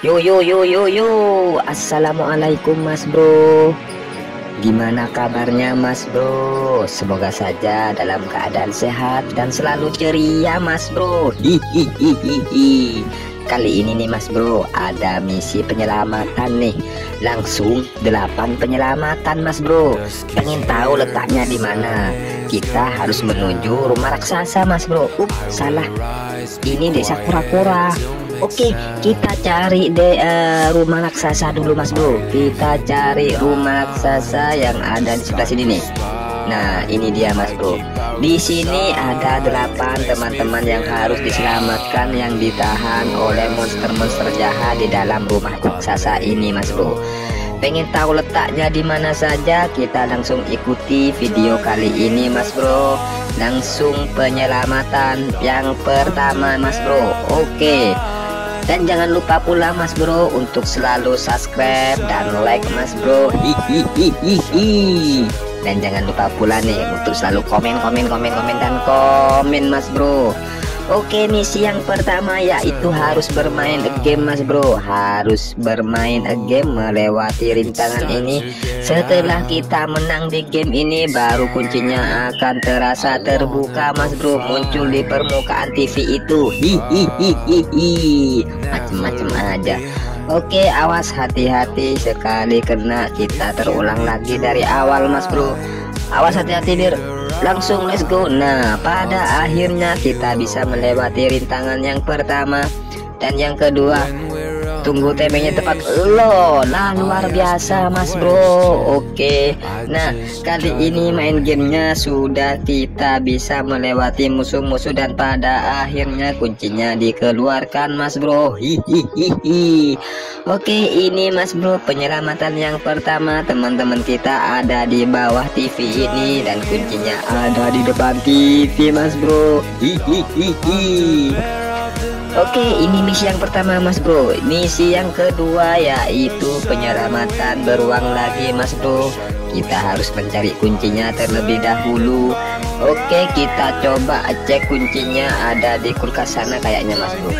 Yo yo yo yo yo, assalamualaikum Mas Bro. Gimana kabarnya Mas Bro? Semoga saja dalam keadaan sehat dan selalu ceria Mas Bro. Hihihihi. Kali ini nih Mas Bro, ada misi penyelamatan nih. Langsung 8 penyelamatan Mas Bro. Pengen tahu letaknya di mana? Kita harus menuju rumah raksasa Mas Bro. Salah. Ini desa kura-kura. Oke, kita cari rumah raksasa dulu Mas Bro. Kita cari rumah raksasa yang ada di sebelah sini nih. Nah, ini dia Mas Bro. Di sini ada 8 teman-teman yang harus diselamatkan, yang ditahan oleh monster-monster jahat di dalam rumah raksasa ini Mas Bro. Pengen tahu letaknya di mana saja? Kita langsung ikuti video kali ini Mas Bro. Langsung penyelamatan yang pertama Mas Bro. Oke. Dan jangan lupa pula Mas Bro untuk selalu subscribe dan like Mas Bro. Hihihihi. Dan jangan lupa pula nih untuk selalu komen dan komen Mas Bro. Oke, misi yang pertama yaitu harus bermain game Mas Bro. Harus bermain game melewati rintangan ini. Setelah kita menang di game ini, baru kuncinya akan terasa terbuka Mas Bro. Muncul di permukaan TV itu. Hihihihi. Macem-macem aja. Oke, awas, hati-hati, sekali kena kita terulang lagi dari awal Mas Bro. Awas, hati-hati Bir. Langsung let's go. Nah, pada akhirnya kita bisa melewati rintangan yang pertama dan yang kedua. Tunggu temanya tepat loh. Nah, luar biasa Mas Bro. Oke. Nah, kali ini main gamenya sudah kita bisa melewati musuh-musuh dan pada akhirnya kuncinya dikeluarkan Mas Bro. Hihihihi. Oke, ini Mas Bro penyelamatan yang pertama. Teman-teman kita ada di bawah TV ini dan kuncinya ada di depan TV Mas Bro. Hihihihi. Oke, ini misi yang pertama Mas Bro. Misi yang kedua yaitu penyelamatan beruang lagi Mas Bro. Kita harus mencari kuncinya terlebih dahulu. Oke, kita coba cek kuncinya ada di kulkas sana kayaknya Mas Bro.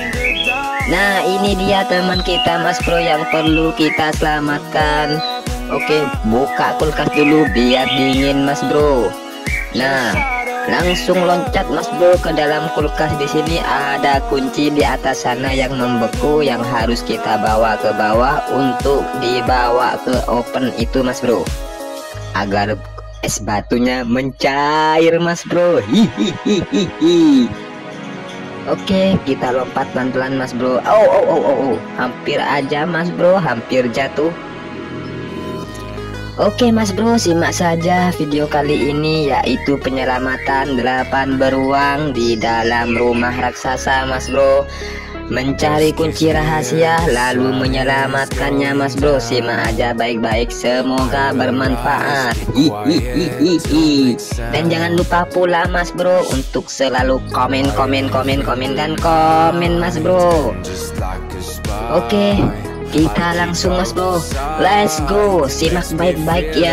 Nah, ini dia teman kita Mas Bro yang perlu kita selamatkan. Oke, buka kulkas dulu biar dingin Mas Bro. Nah, langsung loncat Mas Bro ke dalam kulkas. Di sini ada kunci di atas sana yang membeku yang harus kita bawa ke bawah untuk dibawa ke open itu Mas Bro, agar es batunya mencair Mas Bro. Hihihihi. Oke, kita lompat pelan-pelan Mas Bro. Oh, hampir aja Mas Bro, hampir jatuh. Oke Mas Bro, simak saja video kali ini yaitu penyelamatan 8 beruang di dalam rumah raksasa Mas Bro. Mencari kunci rahasia lalu menyelamatkannya Mas Bro. Simak aja baik-baik, semoga bermanfaat. Hihihihi. Dan jangan lupa pula Mas Bro untuk selalu komen dan komen Mas Bro. Oke, kita langsung Mas Bro. Let's go. Simak baik-baik ya.